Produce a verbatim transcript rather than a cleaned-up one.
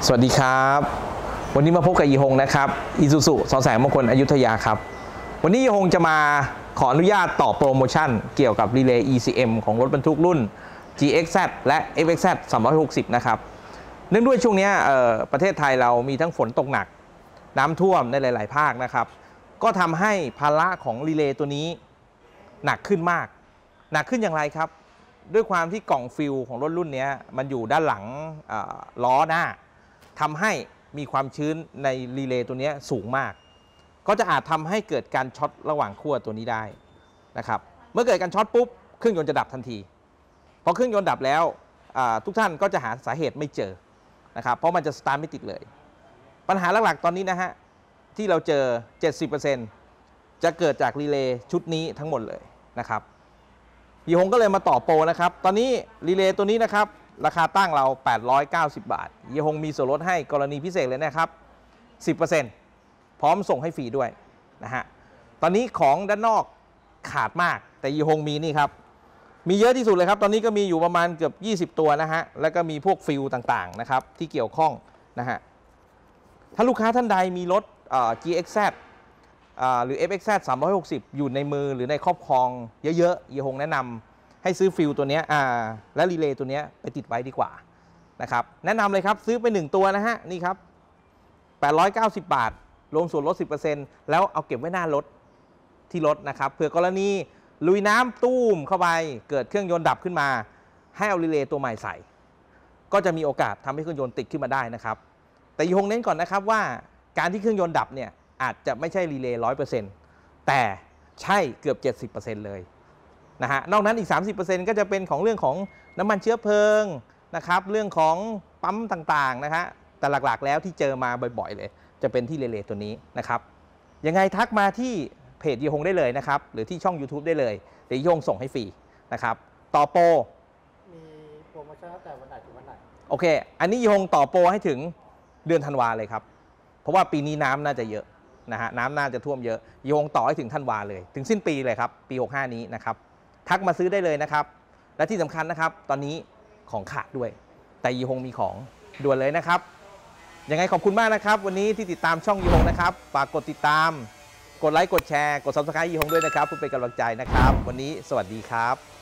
สวัสดีครับวันนี้มาพบกับยีฮงนะครับอิซูซุสอแสงมงคลอยุธยาครับวันนี้ยีฮงจะมาขออนุญาตต่อโปรโมชั่นเกี่ยวกับรีเลย์ อี ซี เอ็ม ของรถบรรทุกรุ่น จี เอ็กซ์ แซด และ เอฟ เอ็กซ์ แซด สามร้อยหกสิบนะครับเนื่องด้วยช่วงนี้ประเทศไทยเรามีทั้งฝนตกหนักน้ำท่วมในหลายๆภาคนะครับก็ทำให้ภาระของรีเลย์ตัวนี้หนักขึ้นมากหนักขึ้นอย่างไรครับด้วยความที่กล่องฟิลของรถรุ่นนี้มันอยู่ด้านหลังล้อหน้าทำให้มีความชื้นในรีเลย์ตัวนี้สูงมากก็จะอาจทำให้เกิดการช็อตระหว่างขั้วตัวนี้ได้นะครับเมื่อเกิดการช็อตปุ๊บเครื่องยนต์จะดับทันทีพอเครื่องยนต์ดับแล้วทุกท่านก็จะหาสาเหตุไม่เจอนะครับเพราะมันจะสตาร์ทไม่ติดเลยปัญหาหลักๆตอนนี้นะฮะที่เราเจอ เจ็ดสิบเปอร์เซ็นต์ จะเกิดจากรีเลย์ชุดนี้ทั้งหมดเลยนะครับยีฮงก็เลยมาต่อโปรนะครับตอนนี้รีเลย์ตัวนี้นะครับราคาตั้งเราแปดร้อยเก้าสิบบาทยีฮงมีส่วนลดให้กรณีพิเศษเลยนะครับ สิบเปอร์เซ็นต์ พร้อมส่งให้ฟรีด้วยนะฮะตอนนี้ของด้านนอกขาดมากแต่ยีฮงมีนี่ครับมีเยอะที่สุดเลยครับตอนนี้ก็มีอยู่ประมาณเกือบยี่สิบตัวนะฮะแล้วก็มีพวกฟิลต่างๆนะครับที่เกี่ยวข้องนะฮะถ้าลูกค้าท่านใดมีรถ จี เอ็กซ์ แซด หรือ เอฟ เอ็กซ์ แซด สามร้อยหกสิบอยู่ในมือหรือในครอบครองเยอะๆยีฮงแนะนำให้ซื้อฟิลตัวนี้และรีเลย์ตัวนี้ไปติดไว้ดีกว่านะครับแนะนำเลยครับซื้อไปหนึ่งตัวนะฮะนี่ครับแปดร้อยเก้าสิบบาทรวมส่วนลด สิบเปอร์เซ็นต์ แล้วเอาเก็บไว้หน้ารถที่รถนะครับเผื่อกรณีลุยน้ำตู้มเข้าไปเกิดเครื่องยนต์ดับขึ้นมาให้เอารีเลย์ตัวใหม่ใส่ก็จะมีโอกาสทำให้เครื่องยนต์ติดขึ้นมาได้นะครับแต่ยีฮงเน้นก่อนนะครับว่าการที่เครื่องยนต์ดับเนี่ยอาจจะไม่ใช่รีเลย์ ร้อยเปอร์เซ็นต์ แต่ใช่เกือบ เจ็ดสิบเปอร์เซ็นต์ เลยนะฮะนอกนั้นอีก สามสิบเปอร์เซ็นต์ ก็จะเป็นของเรื่องของน้ำมันเชื้อเพลิงนะครับเรื่องของปั๊มต่างๆนะฮะแต่หลักๆแล้วที่เจอมาบ่อยๆเลยจะเป็นที่รีเลย์ตัวนี้นะครับยังไงทักมาที่เพจยีฮงได้เลยนะครับหรือที่ช่อง ยูทูบ ได้เลยเดี๋ยวยีฮงส่งให้ฟรีนะครับต่อโปรมีโปรโมชั่นตั้งแต่วันไหนถึงวันไหนโอเคอันนี้ยีฮงต่อโปรให้ถึงเดือนธันวาเลยครับเพราะว่าปีนี้น้ำน่าจะเยอะนะฮะน้ำน่าจะท่วมเยอะยีฮงต่อให้ถึงธันวาเลยถึงสิ้นปีเลยครับปีหกสิบห้านี้นะครับทักมาซื้อได้เลยนะครับและที่สำคัญนะครับตอนนี้ของขาดด้วยแต่ยีฮงมีของด่วนเลยนะครับยังไงขอบคุณมากนะครับวันนี้ที่ติดตามช่องยีฮงนะครับฝากกดติดตามกดไลค์กดแชร์กด ซับสไครบ์ ยีฮงด้วยนะครับเพื่อเป็นกำลังใจนะครับวันนี้สวัสดีครับ